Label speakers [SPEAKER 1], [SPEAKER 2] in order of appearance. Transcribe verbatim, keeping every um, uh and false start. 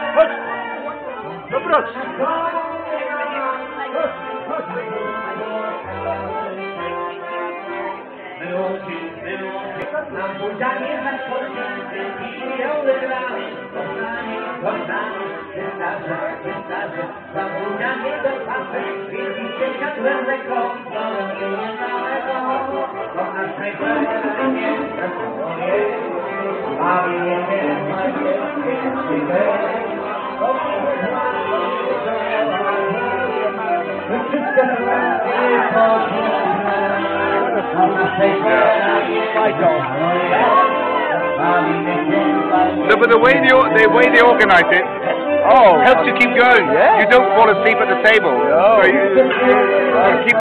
[SPEAKER 1] Chodź! No proszę!
[SPEAKER 2] Na budzianie zaskocznicy i nieodegrany, kochani, kochani, wystarczy, wystarczy. Na budzianie do pasy, widzicie światłe kąto, nie całego, to naszej krainie, bawi nie macie, wszystkie
[SPEAKER 1] No, but the way they, the way they organise it
[SPEAKER 3] Oh,
[SPEAKER 1] helps you keep going.
[SPEAKER 3] Yeah.
[SPEAKER 1] You don't fall asleep at the table.
[SPEAKER 3] No.
[SPEAKER 1] So you, you keep